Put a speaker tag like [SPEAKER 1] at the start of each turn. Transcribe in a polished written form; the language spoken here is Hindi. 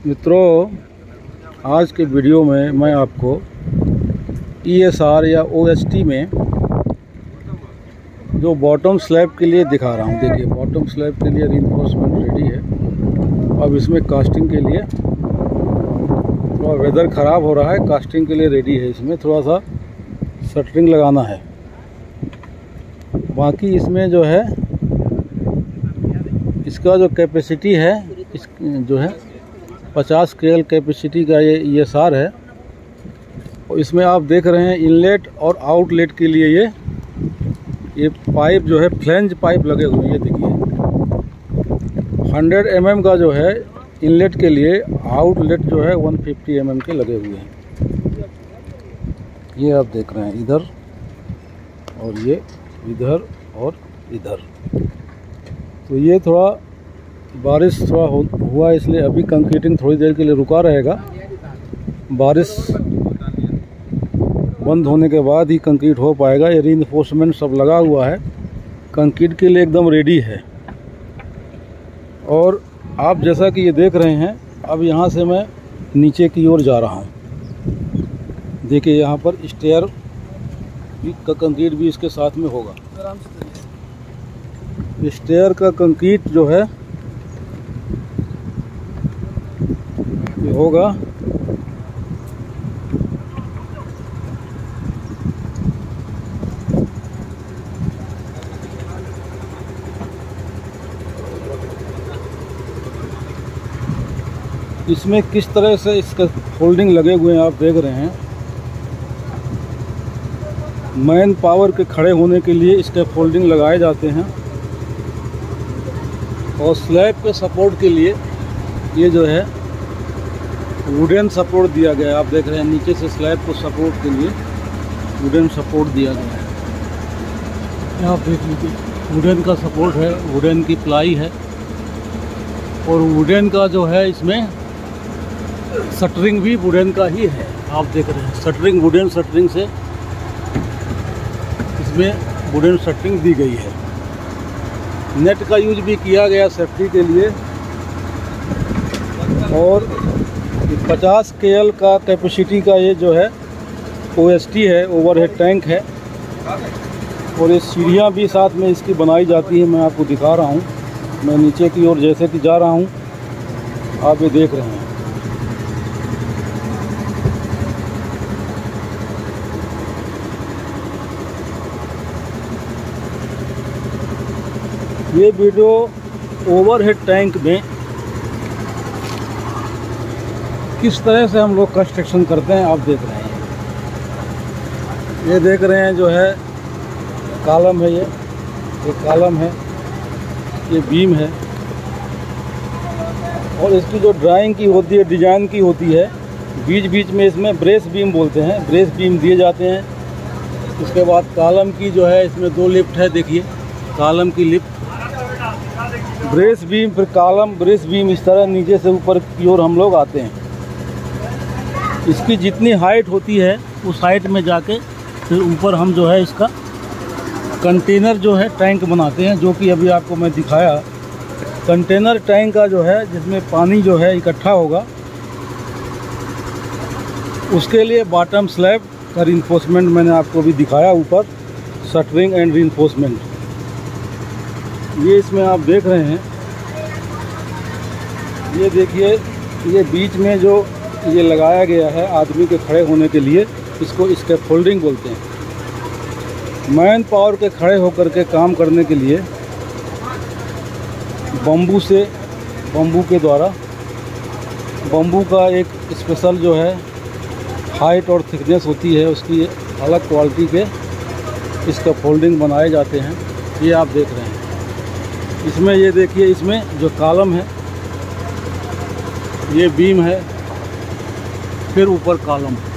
[SPEAKER 1] मित्रों, आज के वीडियो में मैं आपको ESR या OST में जो बॉटम स्लैब के लिए दिखा रहा हूँ। देखिए, बॉटम स्लैब के लिए रीइंफोर्समेंट रेडी है। अब इसमें कास्टिंग के लिए थोड़ा वेदर ख़राब हो रहा है, कास्टिंग के लिए रेडी है। इसमें थोड़ा सा शटरिंग लगाना है। बाकी इसमें जो है इसका जो कैपेसिटी है इस जो है 50 KL कैपेसिटी का ये ESR है। और इसमें आप देख रहे हैं इनलेट और आउटलेट के लिए ये पाइप जो है फ्लेंज पाइप लगे हुए हैं। ये देखिए 100 mm का जो है इनलेट के लिए, आउटलेट जो है 150 mm के लगे हुए हैं। ये आप देख रहे हैं इधर और ये इधर और इधर। तो ये थोड़ा बारिश हुआ इसलिए अभी कंक्रीटिंग थोड़ी देर के लिए रुका रहेगा। बारिश बंद होने के बाद ही कंक्रीट हो पाएगा। ये रीइंफोर्समेंट सब लगा हुआ है, कंक्रीट के लिए एकदम रेडी है। और आप जैसा कि ये देख रहे हैं, अब यहाँ से मैं नीचे की ओर जा रहा हूँ। देखिए यहाँ पर स्टेयर का कंक्रीट भी इसके साथ में होगा। स्टेयर का कंक्रीट जो है ये होगा। इसमें किस तरह से इसका फोल्डिंग लगे हुए हैं आप देख रहे हैं। मैन पावर के खड़े होने के लिए इसके फोल्डिंग लगाए जाते हैं। और स्लैब के सपोर्ट के लिए ये जो है वुडन सपोर्ट दिया गया है। आप देख रहे हैं नीचे से स्लैब को सपोर्ट के लिए वुडन सपोर्ट दिया गया है। यहाँ देख लीजिए वुडन का सपोर्ट है, वुडन की प्लाई है। और वुडन का जो है इसमें शटरिंग भी वुडन का ही है। आप देख रहे हैं शटरिंग, वुडन शटरिंग से इसमें वुडन शटरिंग दी गई है। नेट का यूज भी किया गया सेफ्टी के लिए। और 50 KL का कैपेसिटी का ये जो है OST है, ओवरहेड टैंक है। और ये सीढ़ियाँ भी साथ में इसकी बनाई जाती है। मैं आपको दिखा रहा हूँ। मैं नीचे की ओर जैसे कि जा रहा हूँ, आप ये देख रहे हैं। ये वीडियो ओवरहेड टैंक में किस तरह से हम लोग कंस्ट्रक्शन करते हैं आप देख रहे हैं। ये देख रहे हैं जो है कॉलम है, ये कॉलम है, ये बीम है। और इसकी जो ड्राइंग की होती है, डिजाइन की होती है, बीच बीच में इसमें ब्रेस बीम बोलते हैं, ब्रेस बीम दिए जाते हैं। उसके बाद कॉलम की जो है इसमें 2 लिफ्ट है। देखिए कॉलम की लिफ्ट, ब्रेस बीम, फिर कॉलम, ब्रेस बीम, इस तरह नीचे से ऊपर की ओर हम लोग आते हैं। इसकी जितनी हाइट होती है उस हाइट में जाके फिर ऊपर हम जो है इसका कंटेनर जो है टैंक बनाते हैं, जो कि अभी आपको मैं दिखाया। कंटेनर टैंक का जो है जिसमें पानी जो है इकट्ठा होगा, उसके लिए बॉटम स्लैब का रीइंफोर्समेंट मैंने आपको भी दिखाया। ऊपर शटरिंग एंड रीइंफोर्समेंट ये इसमें आप देख रहे हैं। ये देखिए ये बीच में जो ये लगाया गया है आदमी के खड़े होने के लिए, इसको स्कैफोल्डिंग बोलते हैं। मैन पावर के खड़े होकर के काम करने के लिए बम्बू के द्वारा, बम्बू का एक स्पेशल जो है हाइट और थिकनेस होती है, उसकी अलग क्वालिटी के स्कैफोल्डिंग बनाए जाते हैं। ये आप देख रहे हैं। इसमें ये देखिए, इसमें जो कॉलम है, ये बीम है, फिर ऊपर कॉलम।